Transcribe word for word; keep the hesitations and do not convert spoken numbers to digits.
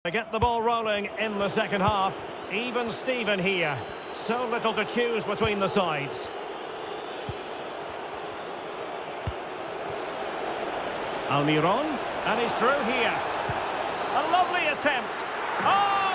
To get the ball rolling in the second half. Even Steven here. So little to choose between the sides. Almiron, and he's through here. A lovely attempt. Oh!